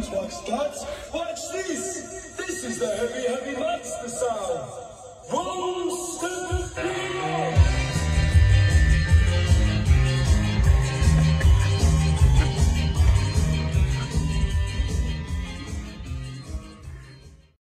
sounds like stats. Watch this. This is the heavy monster sound. Boom